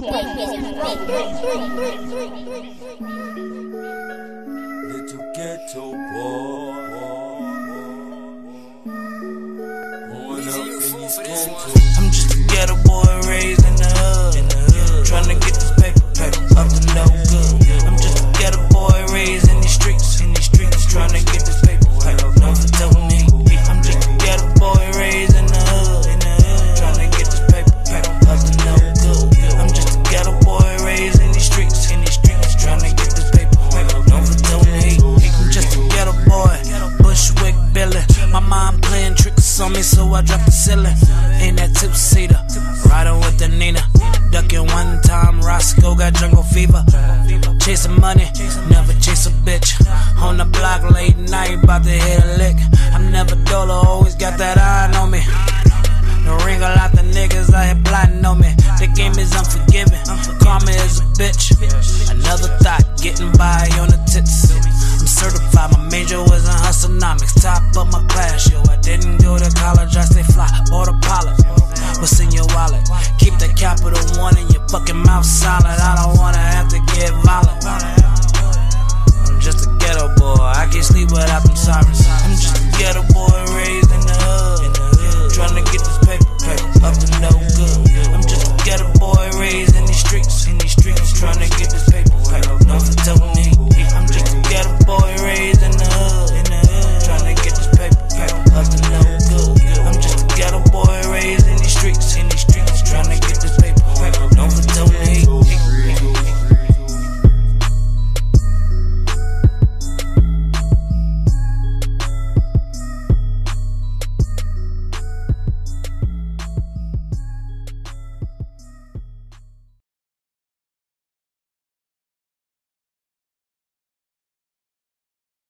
Little ghetto boy, growing up in this ghetto. I'm just a ghetto boy raised in the hood, tryna get this paper up to no good. I'm just a ghetto boy raised in these streets, tryna get this paper no for Tony. I'm just a ghetto boy raised in the hood, tryna get this paper up to no good. I'm just a ghetto boy raised in these streets, tryna get this paper no for Tony. I'm just a ghetto boy, Bushwick Billy. My mom playing tricks on me, so I dropped the ceiling. In that two-seater, riding with the Nina. Ducking one time, Roscoe got jungle fever. Chasing money, never chase a bitch. On the block late night, bout to hit a lick. I'm never dollar, always got that iron on me. No ring, a lot the niggas out here plotting on me. The game is unforgiving, karma is a bitch. Another thought, getting by on the tits. I'm certified, my major was in hustlenomics. Top of my class, yo, I didn't go to college, I stay fly, bought a pilot. What's in your wallet? Keep the capital one in your fucking mouth solid. I don't wanna have to get violent. I'm just a ghetto boy, I can't sleep without them sirens. I'm just a ghetto boy raised in the hood, tryna get this paper up to no good. I'm just a ghetto boy